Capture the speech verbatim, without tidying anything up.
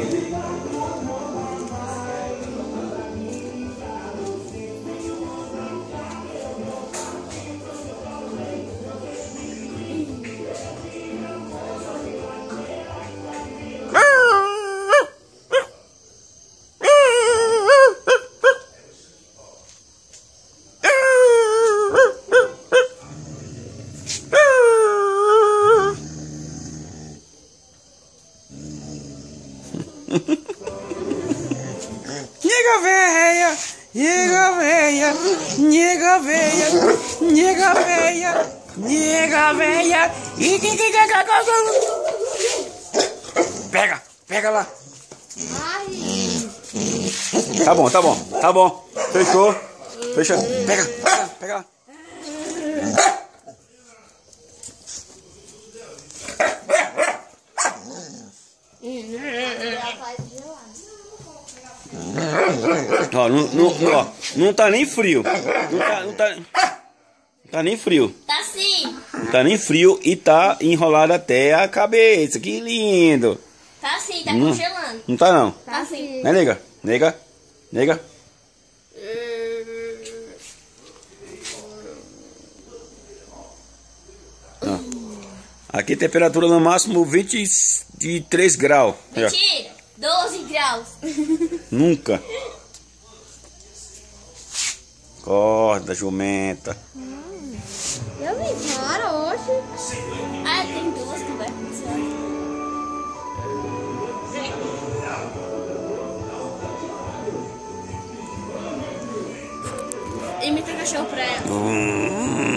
Nega véia, nega véia, nega véia, nega véia, nega véia. Pega, pega lá. Tá bom, tá bom, tá bom. Fechou, fechou. Pega, pega, pega lá. Ó, não, não, ó, não tá nem frio. Não tá, não tá, não tá nem frio. Tá sim. Não tá nem frio e tá enrolado até a cabeça. Que lindo. Tá sim, tá Não, congelando. não tá não. Tá sim. Né, nega? Nega? Nega? Ó. Aqui temperatura no máximo vinte e três graus. Mentira. doze graus. Nunca. Corda, jumenta. Hum, eu vi, para hoje. Ah, tem duas que vai acontecer. Imita o cachorro pra ela. Hum.